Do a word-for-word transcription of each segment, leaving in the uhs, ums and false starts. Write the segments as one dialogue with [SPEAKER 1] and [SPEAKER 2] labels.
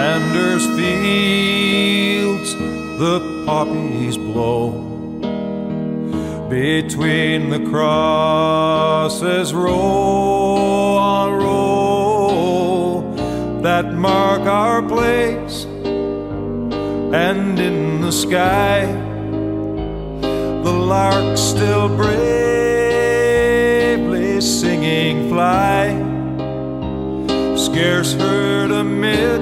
[SPEAKER 1] Flanders Fields, the poppies blow. Between the crosses, row on row, that mark our place, and in the sky, the larks still bravely singing fly, scarce heard amid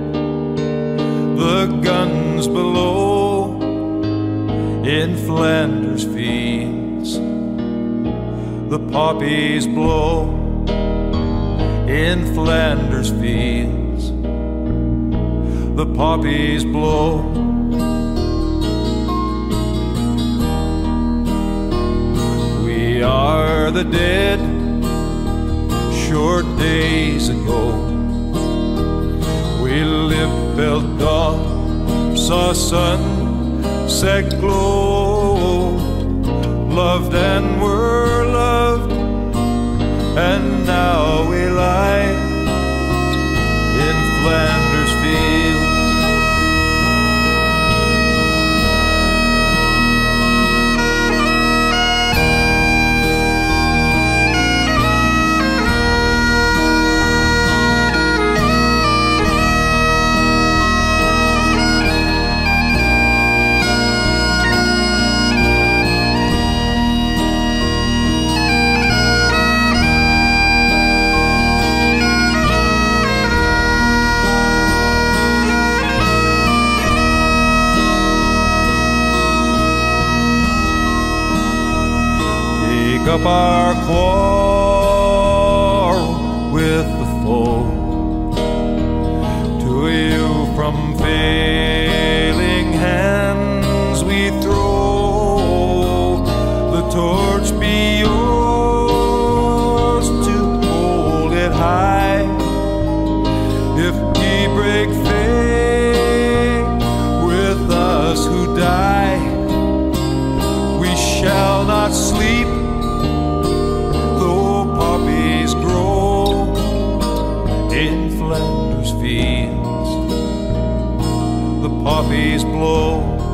[SPEAKER 1] the guns below. In Flanders Fields, the poppies blow. In Flanders Fields, the poppies blow. We are the dead, short days ago. We lived, felt dawn, saw sunset glow, loved and were loved, and now we lie in Flanders Fields. Up our quarrel with the foe, to you from failing hands we throw. The torch be yours to hold it high. If ye break faith with us who die, we shall not sleep. In Flanders Fields, the poppies blow.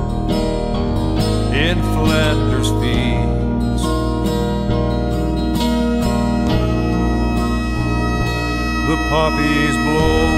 [SPEAKER 1] In Flanders Fields, the poppies blow.